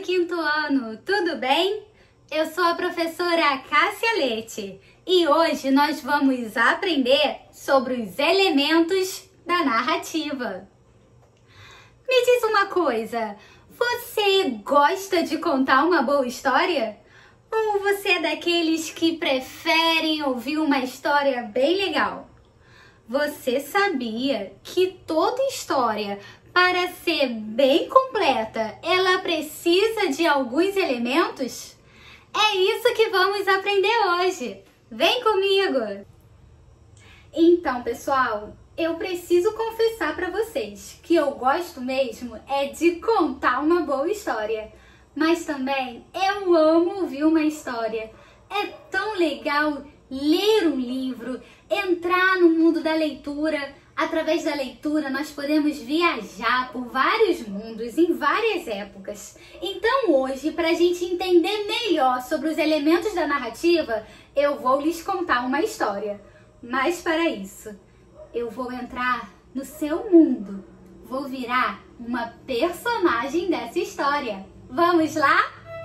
quinto ano, tudo bem? Eu sou a professora Cássia Leite e hoje nós vamos aprender sobre os elementos da narrativa. Me diz uma coisa, você gosta de contar uma boa história? Ou você é daqueles que preferem ouvir uma história bem legal? Você sabia que toda história, para ser bem completa, ela precisa de alguns elementos? É isso que vamos aprender hoje. Vem comigo! Então, pessoal, eu preciso confessar para vocês que eu gosto mesmo é de contar uma boa história. Mas também eu amo ouvir uma história. É tão legal ler um livro, entrar no mundo da leitura. Através da leitura, nós podemos viajar por vários mundos, em várias épocas. Então hoje, para a gente entender melhor sobre os elementos da narrativa, eu vou lhes contar uma história. Mas para isso, eu vou entrar no seu mundo. Vou virar uma personagem dessa história. Vamos lá?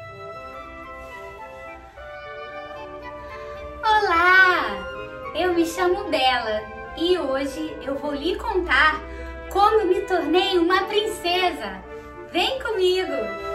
Olá! Eu me chamo Bela. E hoje eu vou lhe contar como eu me tornei uma princesa. Vem comigo!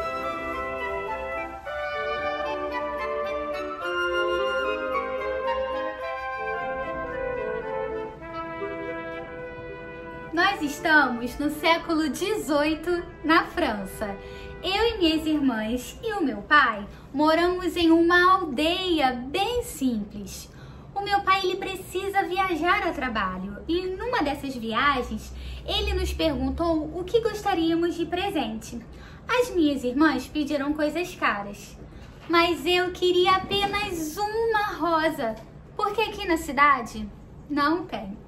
Nós estamos no século XVIII na França. Eu e minhas irmãs e o meu pai moramos em uma aldeia bem simples. O meu pai ele precisa viajar a trabalho e numa dessas viagens ele nos perguntou o que gostaríamos de presente. As minhas irmãs pediram coisas caras, mas eu queria apenas uma rosa, porque aqui na cidade não tem.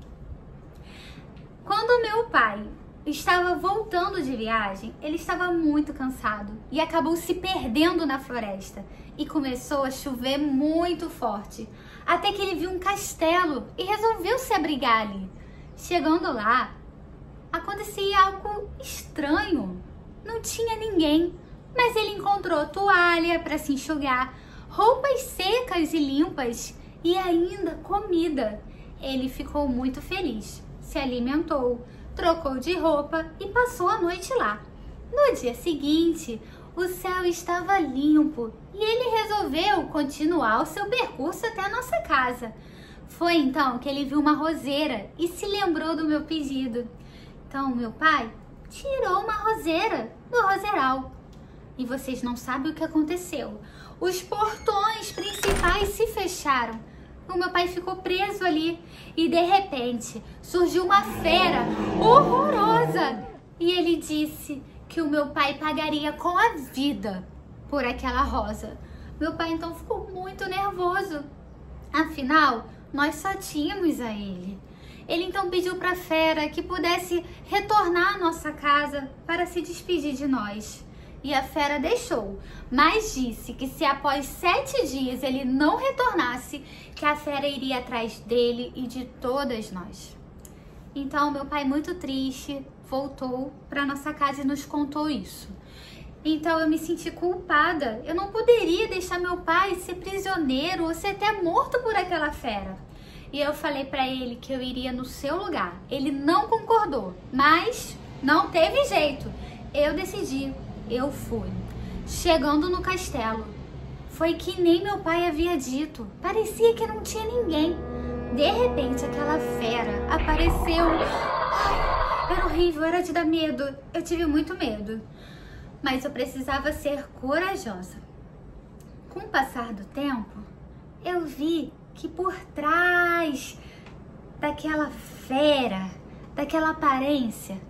Quando meu pai estava voltando de viagem, ele estava muito cansado e acabou se perdendo na floresta e começou a chover muito forte. Até que ele viu um castelo e resolveu se abrigar ali. Chegando lá, acontecia algo estranho. Não tinha ninguém, mas ele encontrou toalha para se enxugar, roupas secas e limpas e ainda comida. Ele ficou muito feliz, se alimentou, trocou de roupa e passou a noite lá. No dia seguinte, o céu estava limpo e ele resolveu continuar o seu percurso até a nossa casa. Foi então que ele viu uma roseira e se lembrou do meu pedido. Então, meu pai tirou uma roseira do roseiral. E vocês não sabem o que aconteceu. Os portões principais se fecharam. O meu pai ficou preso ali e de repente surgiu uma fera horrorosa. E ele disse que o meu pai pagaria com a vida por aquela rosa. Meu pai então ficou muito nervoso. Afinal, nós só tínhamos a ele. Ele então pediu para a fera que pudesse retornar à nossa casa para se despedir de nós. E a fera deixou, mas disse que se após 7 dias ele não retornasse, que a fera iria atrás dele e de todas nós. Então, meu pai, muito triste, voltou para nossa casa e nos contou isso. Então, eu me senti culpada. Eu não poderia deixar meu pai ser prisioneiro ou ser até morto por aquela fera. E eu falei para ele que eu iria no seu lugar. Ele não concordou, mas não teve jeito. Eu decidi, eu fui. Chegando no castelo, foi que nem meu pai havia dito. Parecia que não tinha ninguém. De repente, aquela fera apareceu. Ai, era horrível, era de dar medo. Eu tive muito medo. Mas eu precisava ser corajosa. Com o passar do tempo, eu vi que por trás daquela fera, daquela aparência,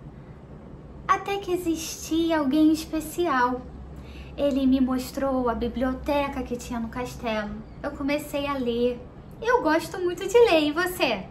até que existia alguém especial. Ele me mostrou a biblioteca que tinha no castelo. Eu comecei a ler. Eu gosto muito de ler, e você?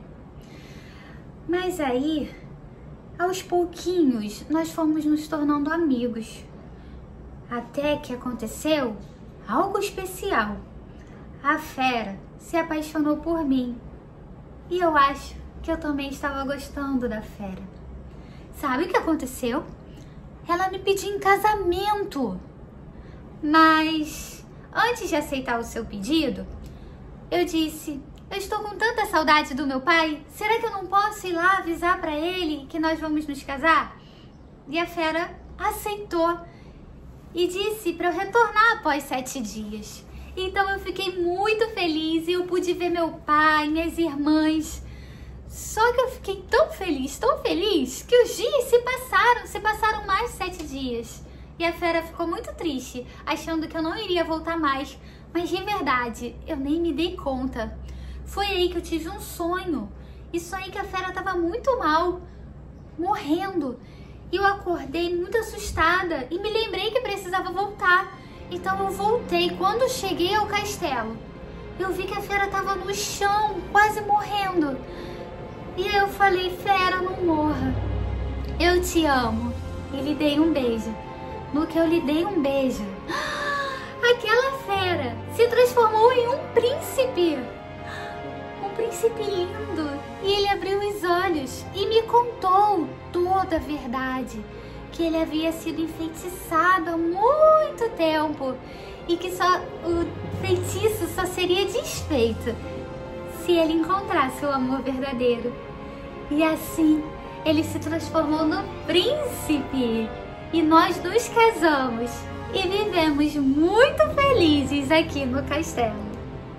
Mas aí, aos pouquinhos, nós fomos nos tornando amigos. Até que aconteceu algo especial. A fera se apaixonou por mim. E eu acho que eu também estava gostando da fera. Sabe o que aconteceu? Ela me pediu em casamento. Mas antes de aceitar o seu pedido, eu disse: eu estou com tanta saudade do meu pai, será que eu não posso ir lá avisar para ele que nós vamos nos casar? E a fera aceitou e disse para eu retornar após 7 dias. Então eu fiquei muito feliz e eu pude ver meu pai, minhas irmãs. Só que eu fiquei tão feliz que os dias se passaram mais de 7 dias. E a fera ficou muito triste, achando que eu não iria voltar mais. Mas de verdade, eu nem me dei conta. Foi aí que eu tive um sonho. Isso aí que a fera estava muito mal, morrendo. E eu acordei muito assustada e me lembrei que precisava voltar. Então eu voltei. Quando cheguei ao castelo, eu vi que a fera estava no chão, quase morrendo. E aí eu falei: fera, não morra. Eu te amo. E lhe dei um beijo. No que eu lhe dei um beijo, aquela fera se transformou em um príncipe. Um príncipe lindo. E ele abriu os olhos e me contou toda a verdade. Que ele havia sido enfeitiçado há muito tempo. E que o feitiço só seria desfeito se ele encontrasse o amor verdadeiro. E assim, ele se transformou no príncipe. E nós nos casamos. E vivemos muito felizes aqui no castelo.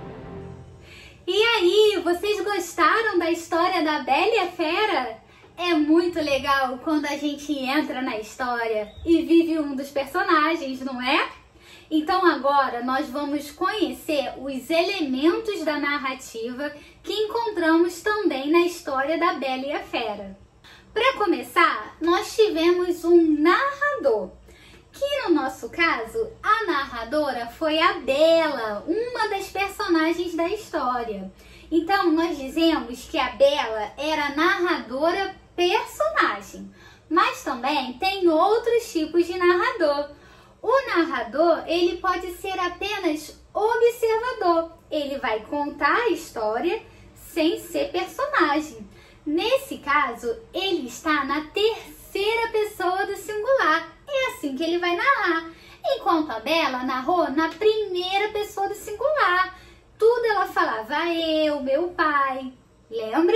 E aí, vocês gostaram da história da Bela e a Fera? É muito legal quando a gente entra na história e vive um dos personagens, não é? Então agora nós vamos conhecer os elementos da narrativa que encontramos também na história da Bela e a Fera. Para começar, nós tivemos um narrador, que no nosso caso, a narradora foi a Bela, uma das personagens da história. Então, nós dizemos que a Bela era narradora personagem, mas também tem outros tipos de narrador. O narrador, ele pode ser apenas observador, ele vai contar a história sem ser personagem. Nesse caso, ele está na terceira pessoa do singular. É assim que ele vai narrar. Enquanto a Bela narrou na primeira pessoa do singular. Tudo ela falava: eu, meu pai. Lembra?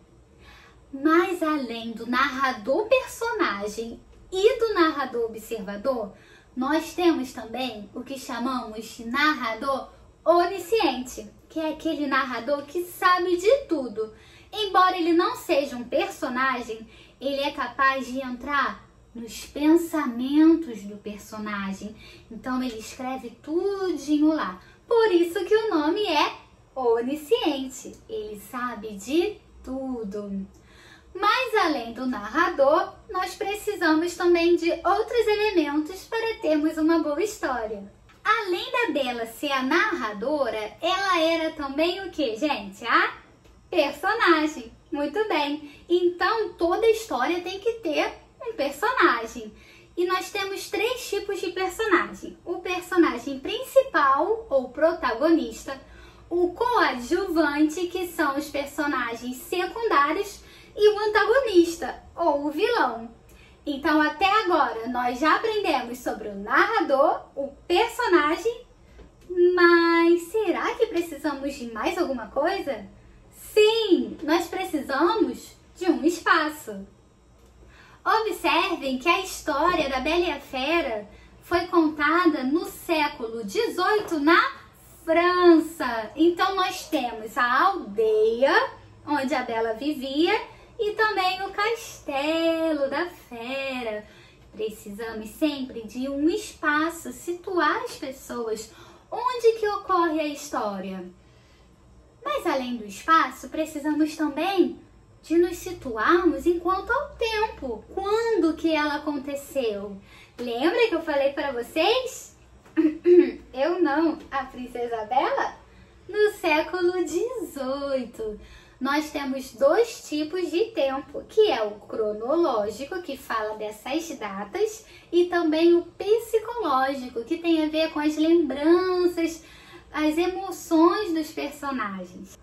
Mas além do narrador personagem e do narrador observador, nós temos também o que chamamos de narrador onisciente, que é aquele narrador que sabe de tudo. Embora ele não seja um personagem, ele é capaz de entrar nos pensamentos do personagem. Então ele escreve tudinho lá. Por isso que o nome é onisciente. Ele sabe de tudo. Mas além do narrador, nós precisamos também de outros elementos para termos uma boa história. Além da Bela ser a narradora, ela era também o que, gente? A personagem. Muito bem. Então, toda história tem que ter um personagem. E nós temos 3 tipos de personagem. O personagem principal, ou protagonista. O coadjuvante, que são os personagens secundários. E o antagonista, ou o vilão. Então, até agora, nós já aprendemos sobre o narrador, o personagem. Mas será que precisamos de mais alguma coisa? Sim, nós precisamos de um espaço. Observem que a história da Bela e a Fera foi contada no século XVIII na França. Então nós temos a aldeia onde a Bela vivia e também o castelo da Fera. Precisamos sempre de um espaço, situar as pessoas onde que ocorre a história. Mas além do espaço, precisamos também de nos situarmos enquanto ao tempo. Quando que ela aconteceu? Lembra que eu falei para vocês? Eu não, a Princesa Bela? No século XVIII. Nós temos 2 tipos de tempo, que é o cronológico, que fala dessas datas, e também o psicológico, que tem a ver com as lembranças, as emoções dos personagens.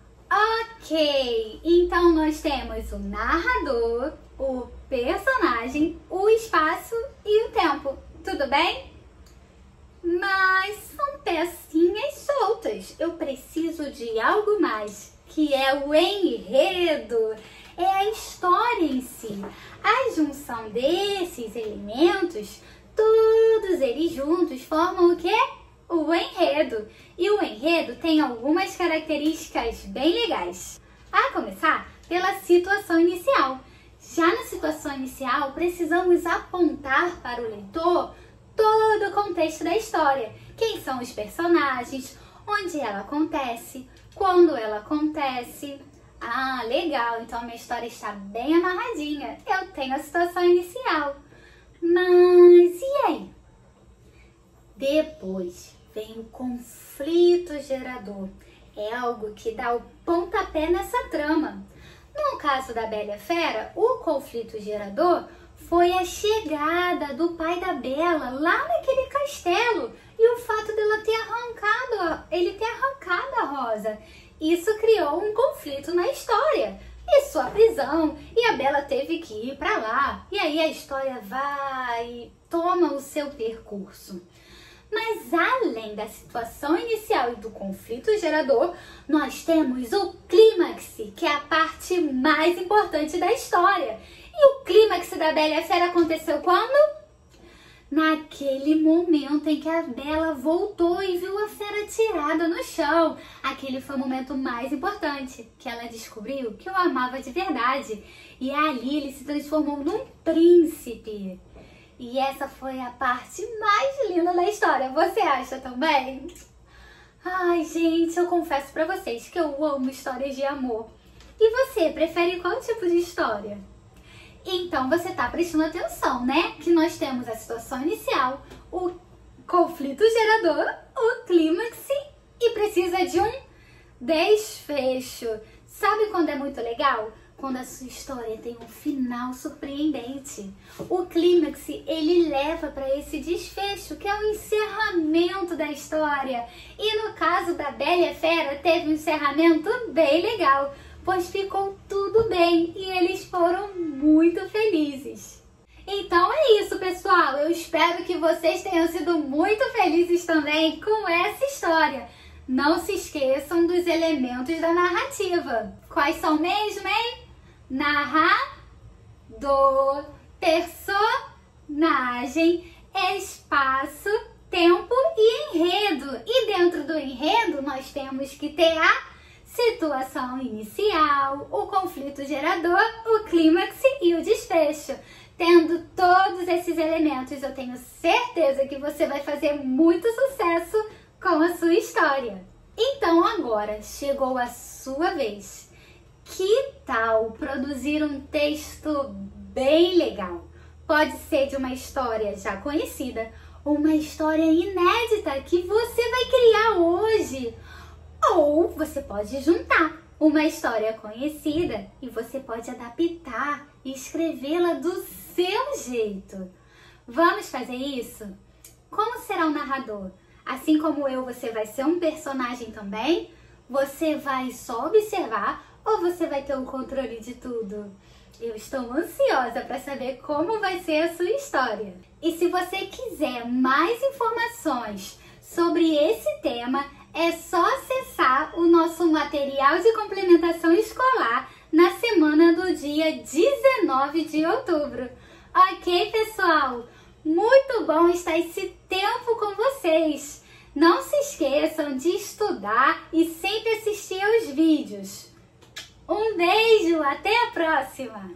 Ok, então nós temos o narrador, o personagem, o espaço e o tempo. Tudo bem? Mas pecinhas soltas. Eu preciso de algo mais, que é o enredo. É a história em si. A junção desses elementos, todos eles juntos, formam o quê? O enredo. E o enredo tem algumas características bem legais. A começar pela situação inicial. Já na situação inicial, precisamos apontar para o leitor todo o contexto da história. Quem são os personagens, onde ela acontece, quando ela acontece. Ah, legal, então a minha história está bem amarradinha. Eu tenho a situação inicial. Mas e aí? Depois vem o conflito gerador. É algo que dá o pontapé nessa trama. No caso da Bela e a Fera, o conflito gerador foi a chegada do pai da Bela lá naquele castelo e o fato dela ter arrancado a Rosa. Isso criou um conflito na história e sua prisão, e a Bela teve que ir para lá. E aí a história vai e toma o seu percurso. Mas além da situação inicial e do conflito gerador, nós temos o clímax, que é a parte mais importante da história. E o clímax da Bela e a Fera aconteceu quando? Naquele momento em que a Bela voltou e viu a Fera tirada no chão. Aquele foi o momento mais importante, que ela descobriu que o amava de verdade. E ali ele se transformou num príncipe. E essa foi a parte mais linda da história. Você acha também? Ai, gente, eu confesso pra vocês que eu amo histórias de amor. E você, prefere qual tipo de história? Então, você tá prestando atenção, né? Que nós temos a situação inicial, o conflito gerador, o clímax e precisa de um desfecho. Sabe quando é muito legal? Quando a sua história tem um final surpreendente. O clímax, ele leva para esse desfecho, que é o encerramento da história. E no caso da Bela e a Fera, teve um encerramento bem legal, pois ficou tudo bem e eles foram muito felizes. Então é isso, pessoal. Eu espero que vocês tenham sido muito felizes também com essa história. Não se esqueçam dos elementos da narrativa. Quais são mesmo, hein? Narrador, personagem, espaço, tempo e enredo. E dentro do enredo nós temos que ter a situação inicial, o conflito gerador, o clímax e o desfecho. Tendo todos esses elementos, eu tenho certeza que você vai fazer muito sucesso com a sua história. Então agora chegou a sua vez. Que tal produzir um texto bem legal? Pode ser de uma história já conhecida, ou uma história inédita que você vai criar hoje. Ou você pode juntar uma história conhecida e você pode adaptar e escrevê-la do seu jeito. Vamos fazer isso? Como será o narrador? Assim como eu, você vai ser um personagem também? Você vai só observar ou você vai ter o controle de tudo? Eu estou ansiosa para saber como vai ser a sua história. E se você quiser mais informações sobre esse tema, é só acessar o nosso material de complementação escolar na semana do dia 19 de outubro. Ok, pessoal? Muito bom estar esse tempo com vocês. Não se esqueçam de estudar e sempre assistir aos vídeos. Um beijo, até a próxima!